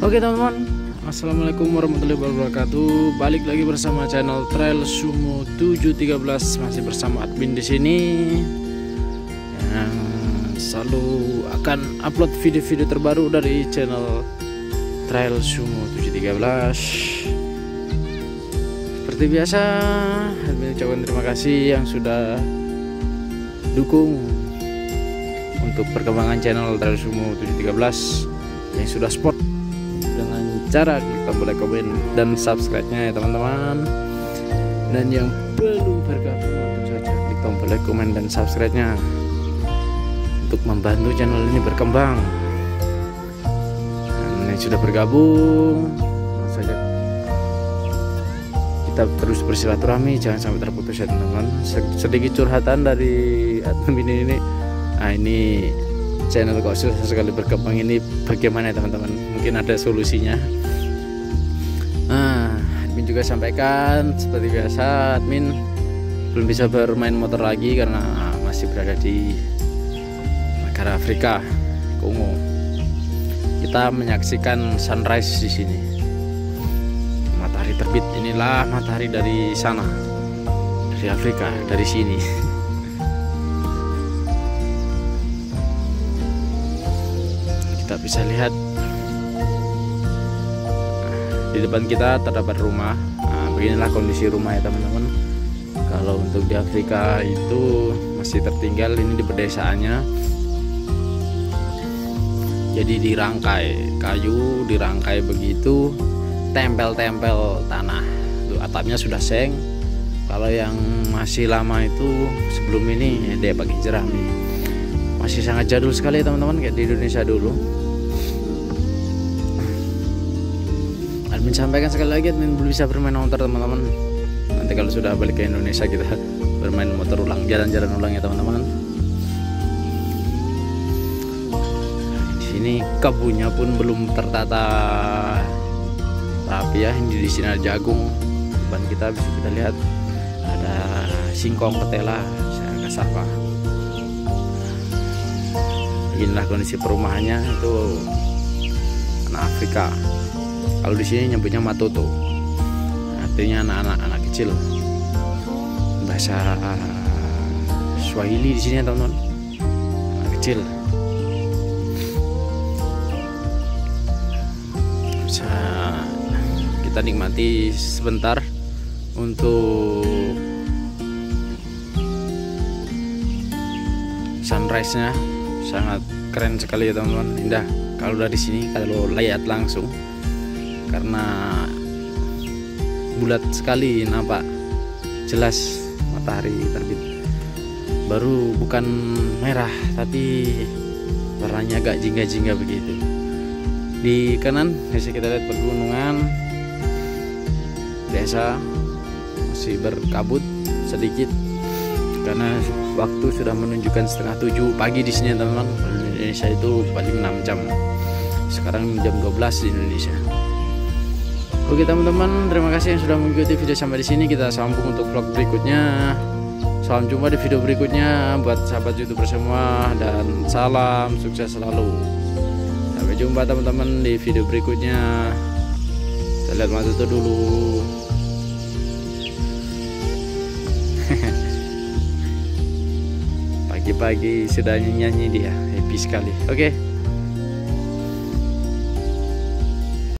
Oke teman-teman, assalamualaikum warahmatullahi wabarakatuh. Balik lagi bersama channel Trail Sumo 713, masih bersama admin di sini yang selalu akan upload video-video terbaru dari channel Trail Sumo 713. Seperti biasa, admin ucapkan terima kasih yang sudah dukung untuk perkembangan channel Trail Sumo 713, yang sudah support dengan cara klik tombol like, komen, dan subscribe-nya ya teman-teman. Dan yang belum bergabung langsung saja klik tombol like, komen, dan subscribe-nya untuk membantu channel ini berkembang. Dan yang sudah bergabung langsung saja kita terus bersilaturahmi, jangan sampai terputus ya teman-teman. Sedikit curhatan dari admin ini. Ini channel kok susah sekali berkembang ini, bagaimana ya teman-teman? Mungkin ada solusinya. Admin juga sampaikan seperti biasa, admin belum bisa bermain motor lagi karena masih berada di negara Afrika, Kongo. Kita menyaksikan sunrise di sini, matahari terbit. Inilah matahari dari sana, dari Afrika, dari sini. Kita bisa lihat di depan kita terdapat rumah. Beginilah kondisi rumah ya teman-teman. Kalau untuk di Afrika itu masih tertinggal, ini di pedesaannya. Jadi dirangkai kayu, dirangkai begitu, tempel-tempel tanah. Tuh, atapnya sudah seng. Kalau yang masih lama itu sebelum ini dia pakai jerami. Masih sangat jadul sekali teman-teman, kayak di Indonesia dulu. Admin sampaikan sekali lagi, admin belum bisa bermain motor teman-teman. Nanti kalau sudah balik ke Indonesia kita bermain motor ulang, jalan-jalan ulang ya teman-teman. Di sini kebunnya pun belum tertata rapi ya. Ini di sini ada jagung. Depan kita bisa kita lihat ada singkong, ketela, kasava. Inilah kondisi perumahannya, itu anak Afrika. Kalau di sini nyebutnya matoto, artinya anak-anak kecil. Bahasa Swahili di sini teman-teman, anak kecil. Bisa kita nikmati sebentar untuk sunrise-nya. Sangat keren sekali ya teman-teman, indah kalau dari sini, kalau lihat langsung, karena bulat sekali, nampak jelas matahari terbit. Baru bukan merah tapi warnanya agak jingga-jingga begitu. Di kanan bisa kita lihat pegunungan, desa masih berkabut sedikit karena waktu sudah menunjukkan 6:30 pagi di sini teman-teman. Di Indonesia itu paling 6 jam. Sekarang jam 12 di Indonesia. Oke teman-teman, terima kasih yang sudah mengikuti video sampai di sini. Kita sambung untuk vlog berikutnya. Salam jumpa di video berikutnya buat sahabat YouTuber semua, dan salam sukses selalu. Sampai jumpa teman-teman di video berikutnya. Kita lihat mata itu dulu. Pagi-pagi sudah nyanyi dia, happy sekali. Oke.